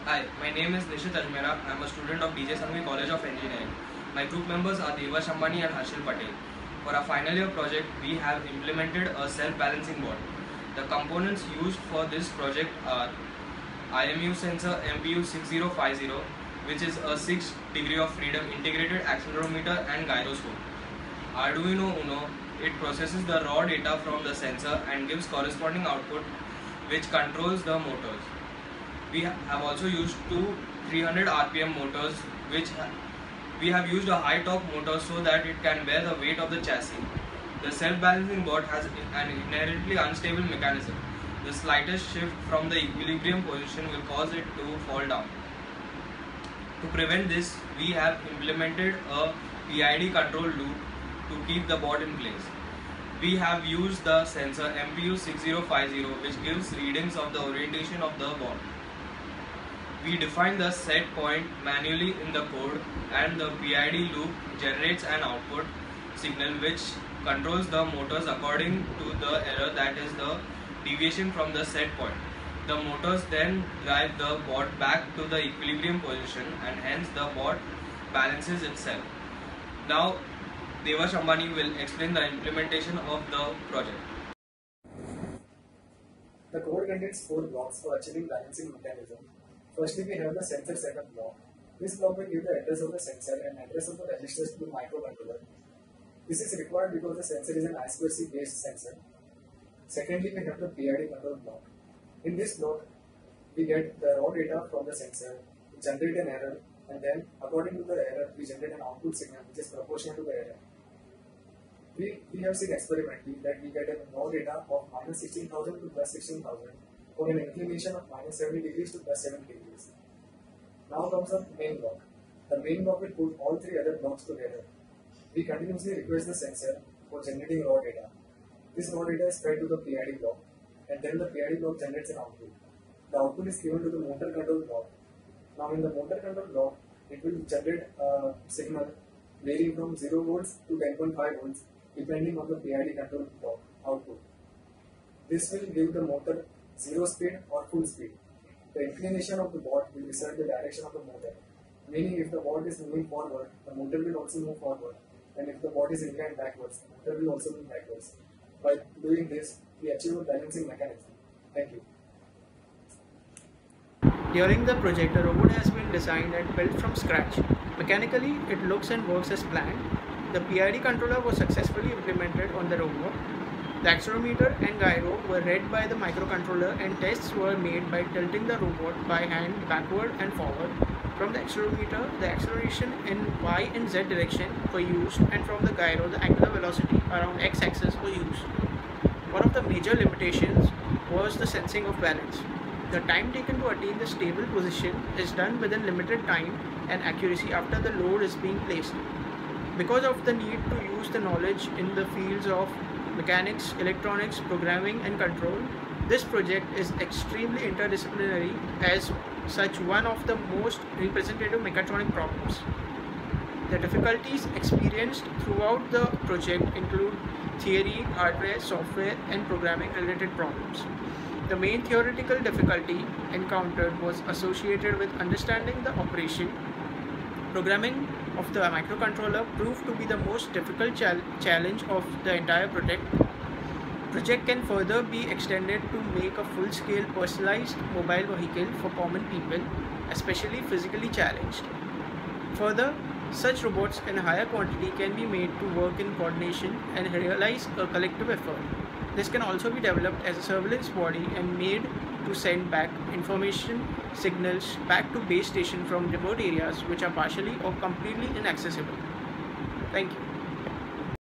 Hi, my name is Nishit Ajmera. I am a student of DJ Sanghvi College of Engineering. My group members are Devash Ambani and Harshil Patel. For our final year project, we have implemented a self-balancing board. The components used for this project are IMU sensor MPU6050, which is a 6 degree of freedom integrated accelerometer and gyroscope. Arduino Uno, it processes the raw data from the sensor and gives corresponding output which controls the motors. We have also used two 300 RPM motors, we have used a high torque motor so that it can bear the weight of the chassis. The self-balancing board has an inherently unstable mechanism. The slightest shift from the equilibrium position will cause it to fall down. To prevent this, we have implemented a PID control loop to keep the board in place. We have used the sensor MPU6050, which gives readings of the orientation of the board. We define the set point manually in the code, and the PID loop generates an output signal which controls the motors according to the error, that is the deviation from the set point. The motors then drive the board back to the equilibrium position, and hence the board balances itself. Now Devash Ambani will explain the implementation of the project. The code contains 4 blocks for achieving balancing mechanism. Firstly, we have the sensor setup block. This block will give the address of the sensor and address of the registers to the microcontroller. This is required because the sensor is an I2C based sensor. Secondly, we have the PID control block. In this block, we get the raw data from the sensor, generate an error, and then according to the error, we generate an output signal which is proportional to the error. We have seen experimentally that we get a raw data of minus 16,000 to plus 16,000 for an inclination of minus 70 degrees to plus 70 degrees. Now comes the main block. The main block will put all 3 other blocks together. We continuously request the sensor for generating raw data. This raw data is fed to the PID block, and then the PID block generates an output. The output is given to the motor control block. Now in the motor control block, it will generate a signal varying from 0 volts to 10.5 volts depending on the PID control block output. This will give the motor 0 speed or full speed. The inclination of the board will decide the direction of the motor. Meaning if the board is moving forward, the motor will also move forward. And if the board is inclined backwards, the motor will also move backwards. By doing this, we achieve a balancing mechanism. Thank you. During the project, the robot has been designed and built from scratch. Mechanically, it looks and works as planned. The PID controller was successfully implemented on the robot. The accelerometer and gyro were read by the microcontroller, and tests were made by tilting the robot by hand backward and forward. From the accelerometer, the acceleration in Y and Z direction were used, and from the gyro, the angular velocity around x-axis were used. One of the major limitations was the sensing of balance. The time taken to attain the stable position is done within limited time and accuracy after the load is being placed. Because of the need to use the knowledge in the fields of mechanics, electronics, programming and control, this project is extremely interdisciplinary, as such one of the most representative mechatronic problems. The difficulties experienced throughout the project include theory, hardware, software and programming related problems. The main theoretical difficulty encountered was associated with understanding the operation. Programming of the microcontroller proved to be the most difficult challenge of the entire project. Project can further be extended to make a full-scale personalized mobile vehicle for common people, especially physically challenged. Further, such robots in higher quantity can be made to work in coordination and realize a collective effort. This can also be developed as a surveillance body and made to send back information signals back to base station from remote areas which are partially or completely inaccessible. Thank you.